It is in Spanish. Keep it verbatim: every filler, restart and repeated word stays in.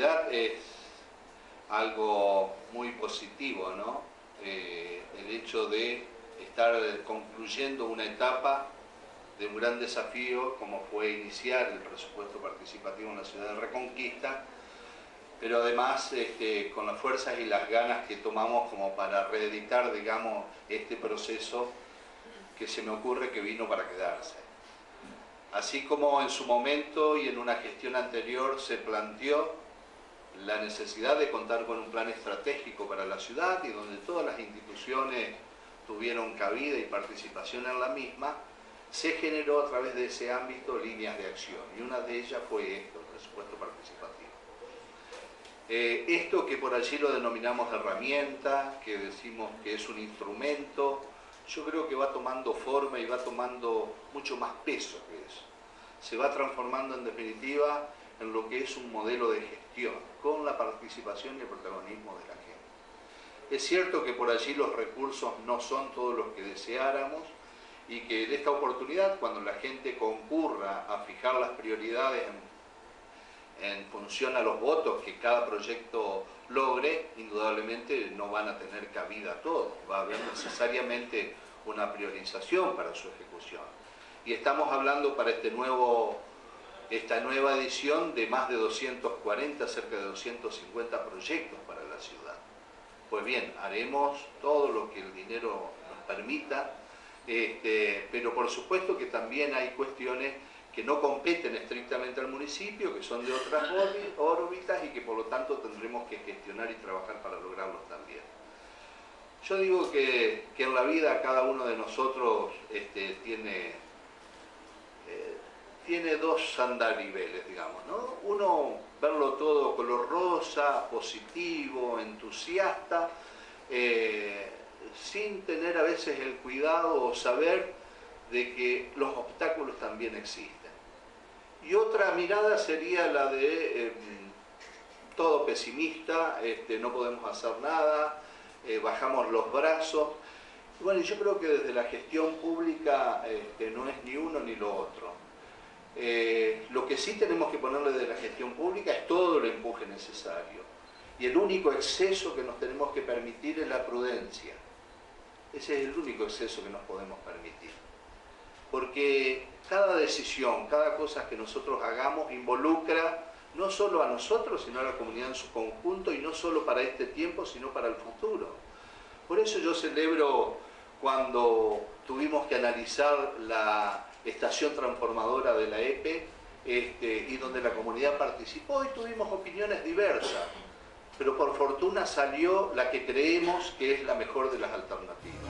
realidad es algo muy positivo, ¿no? Eh, el hecho de estar concluyendo una etapa de un gran desafío como fue iniciar el presupuesto participativo en la ciudad de Reconquista, pero además este, con las fuerzas y las ganas que tomamos como para reeditar, digamos, este proceso que se me ocurre que vino para quedarse. Así como en su momento y en una gestión anterior se planteó la necesidad de contar con un plan estratégico para la ciudad y donde todas las instituciones tuvieron cabida y participación en la misma, se generó a través de ese ámbito líneas de acción, y una de ellas fue esto, el presupuesto participativo. Eh, esto que por allí lo denominamos herramienta, que decimos que es un instrumento, yo creo que va tomando forma y va tomando mucho más peso que eso. Se va transformando en definitiva en lo que es un modelo de gestión, con la participación y el protagonismo de la gente. Es cierto que por allí los recursos no son todos los que deseáramos, y que en esta oportunidad, cuando la gente concurra a fijar las prioridades en, en función a los votos que cada proyecto logre, indudablemente no van a tener cabida todos, va a haber necesariamente una priorización para su ejecución. Y estamos hablando para este nuevo, esta nueva edición de más de doscientos cuarenta, cerca de doscientos cincuenta proyectos para la ciudad. Pues bien, haremos todo lo que el dinero nos permita, Este, pero por supuesto que también hay cuestiones que no competen estrictamente al municipio, que son de otras órbitas y que por lo tanto tendremos que gestionar y trabajar para lograrlos también. Yo digo que, que en la vida cada uno de nosotros este, tiene, eh, tiene dos andariveles, digamos, ¿no? Uno, verlo todo color rosa, positivo, entusiasta, eh, sin tener a veces el cuidado o saber de que los obstáculos también existen. Y otra mirada sería la de eh, todo pesimista, este, no podemos hacer nada, eh, bajamos los brazos. Y bueno, yo creo que desde la gestión pública este, no es ni uno ni lo otro. Eh, lo que sí tenemos que ponerle de la gestión pública es todo el empuje necesario. Y el único exceso que nos tenemos que permitir es la prudencia. Ese es el único exceso que nos podemos permitir. Porque cada decisión, cada cosa que nosotros hagamos involucra no solo a nosotros, sino a la comunidad en su conjunto, y no solo para este tiempo, sino para el futuro. Por eso yo celebro cuando tuvimos que analizar la estación transformadora de la E P E, este, y donde la comunidad participó y tuvimos opiniones diversas, pero por fortuna salió la que creemos que es la mejor de las alternativas.